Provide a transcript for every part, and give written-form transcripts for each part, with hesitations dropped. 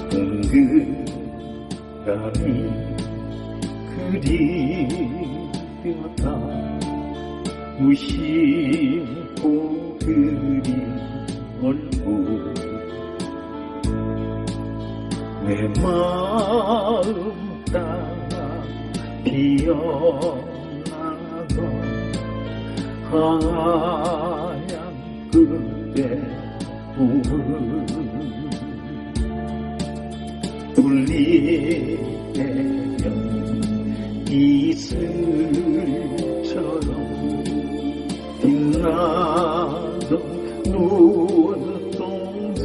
동그라미 그리려다 무심코 그린 얼굴 내 마음 따라 피어나던 하얀 그대 꿈을 돌리면 이슬처럼 빛나던 눈동자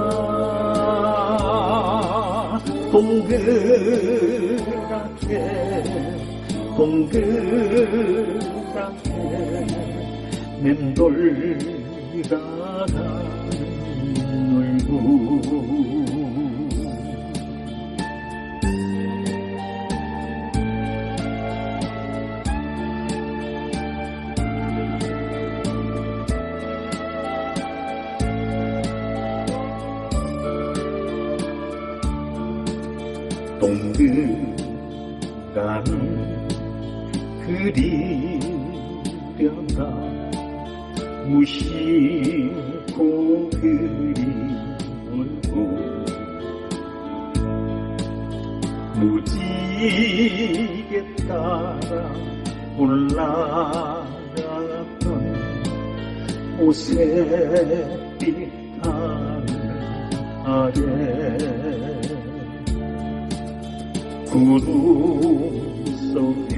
동그랗게 맴돌다가 울고 동그라미 그리려다 무심코 그린 얼굴 무지개 따라 올라갔던 오색빛 하늘 아래 구름 속에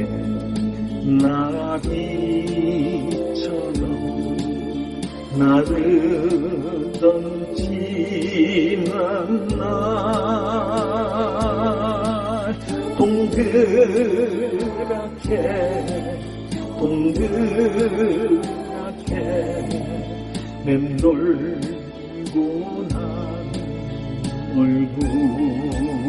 나비처럼 나르던 지난 날 동그랗게 맴돌고 난 얼굴